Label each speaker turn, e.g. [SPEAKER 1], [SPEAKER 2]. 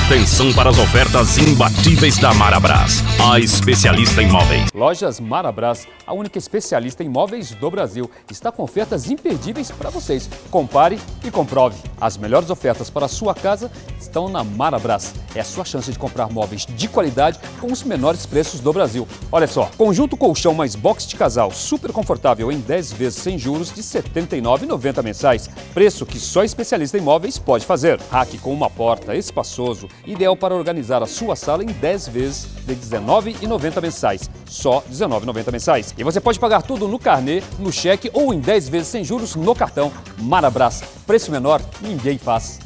[SPEAKER 1] Atenção para as ofertas imbatíveis da Marabras, a especialista em móveis.
[SPEAKER 2] Lojas Marabras, a única especialista em móveis do Brasil, está com ofertas imperdíveis para vocês. Compare e comprove. As melhores ofertas para a sua casa estão na Marabras. É a sua chance de comprar móveis de qualidade com os menores preços do Brasil. Olha só, conjunto colchão mais box de casal super confortável em 10 vezes sem juros de R$ 79,90 mensais. Preço que só especialista em móveis pode fazer. Rack com uma porta, espaçoso, ideal para organizar a sua sala em 10 vezes de R$ 19,90 mensais. Só R$ 19,90 mensais. E você pode pagar tudo no carnê, no cheque ou em 10 vezes sem juros no cartão. Marabras, preço menor, ninguém faz.